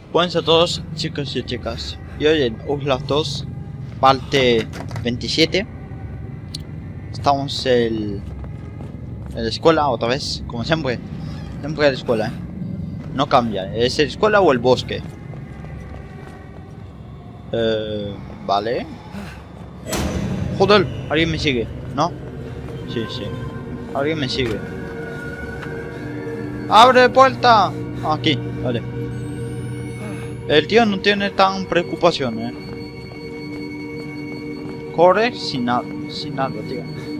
Buenas a todos, chicos y chicas. Y hoy en Outlast 2, parte 27. Estamos en la escuela otra vez, como siempre. Siempre en la escuela, no cambia. ¿Es la escuela o el bosque? Vale. Joder, alguien me sigue, ¿no? Sí, sí. Alguien me sigue. ¡Abre puerta! Aquí, vale. El tío no tiene tan preocupación, Corre sin nada, tío.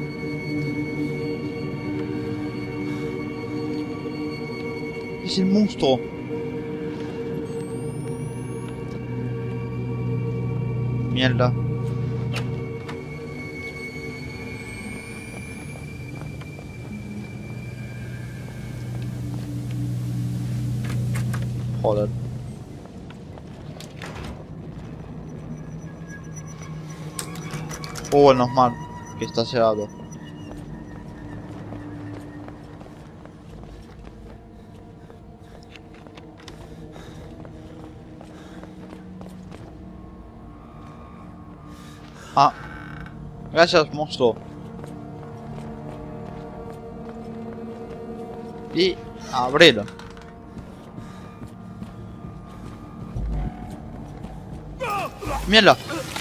Es el monstruo. Mierda. Joder. Oh, normal, que está cerrado. Ah, gracias, monstruo. Y abrirlo. Mierda.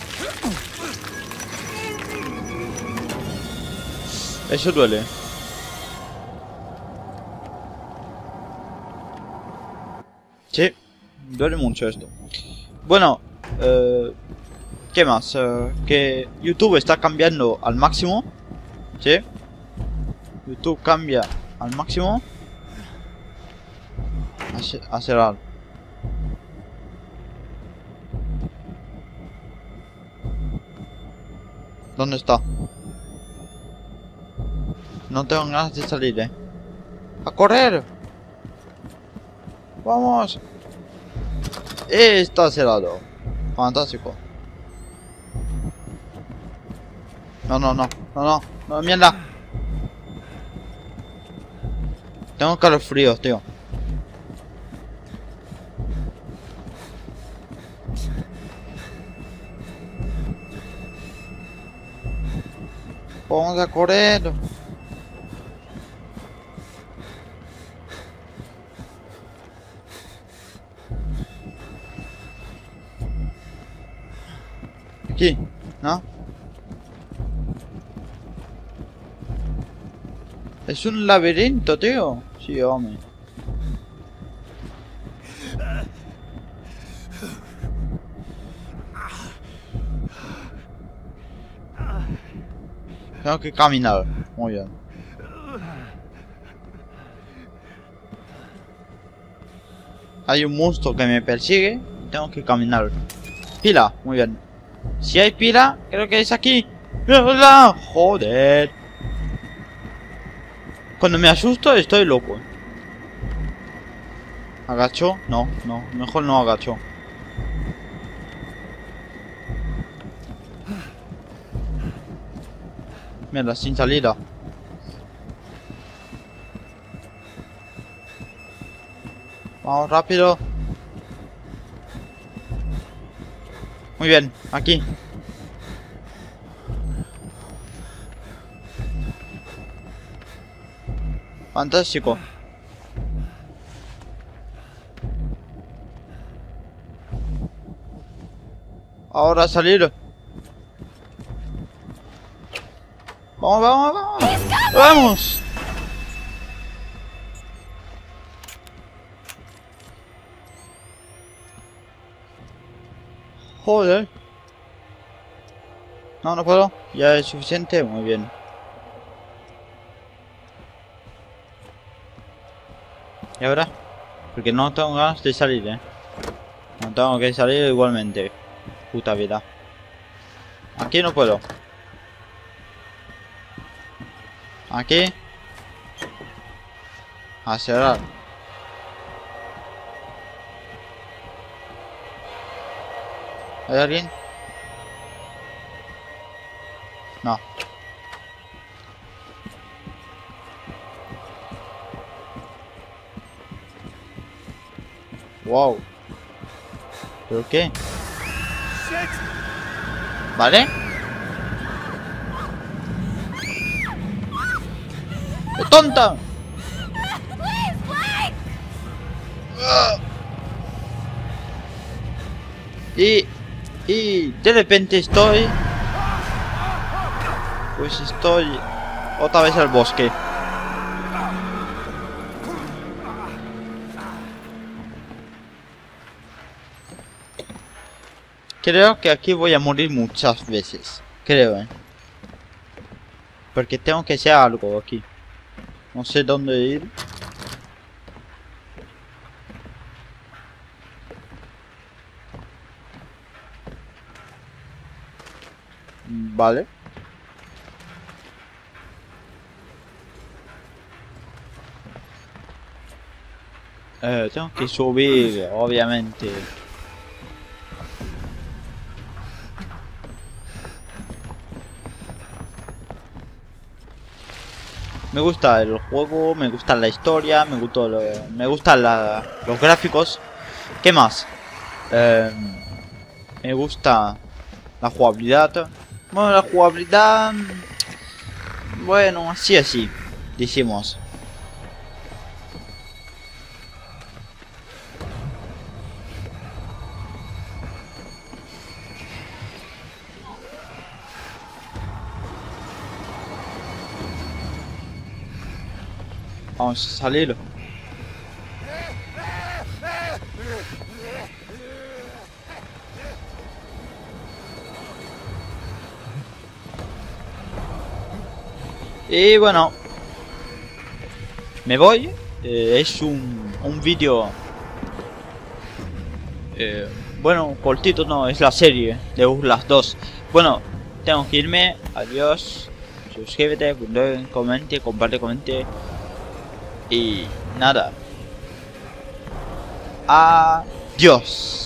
Eso duele. Sí, duele mucho esto. Bueno, ¿qué más? Que YouTube está cambiando al máximo. Sí. YouTube cambia al máximo. A cerrar. ¿Dónde está? No tengo ganas de salir, ¡A correr! ¡Vamos! Está cerrado. Fantástico. No, mierda. Tengo calofríos, tío. Vamos a correr. Aquí, ¿no? Es un laberinto, tío. Sí, hombre. Tengo que caminar. Muy bien. Hay un monstruo que me persigue. Tengo que caminar. Pila, muy bien. Si hay pila, creo que es aquí. ¡Mierda! Joder. Cuando me asusto estoy loco. ¿Agacho? No, mejor no agacho. Mierda, sin salida. Vamos rápido. Muy bien, aquí. Fantástico. Ahora salir. Vamos. ¡Vamos! Joder. No puedo. Ya es suficiente. Muy bien. ¿Y ahora? Porque no tengo ganas de salir, No tengo que salir igualmente. Puta vida. Aquí no puedo. Aquí. A cerrar. ¿Hay alguien? No. Wow. ¿Pero qué? ¿Vale? ¡Tonta! Y de repente estoy... Pues estoy... Otra vez al bosque. Creo que aquí voy a morir muchas veces. Creo, Porque tengo que hacer algo aquí. No sé dónde ir. Vale. Tengo que subir, obviamente. Me gusta el juego, me gusta la historia, me gustan los gráficos. ¿Qué más? Me gusta la jugabilidad. Bueno, la jugabilidad... Bueno, así, decimos. Vamos a salir. Y bueno, me voy. Es un vídeo, bueno, cortito, no, es la serie de Outlast 2. Bueno, tengo que irme. Adiós. Suscríbete, comente, comparte. Y nada. Adiós.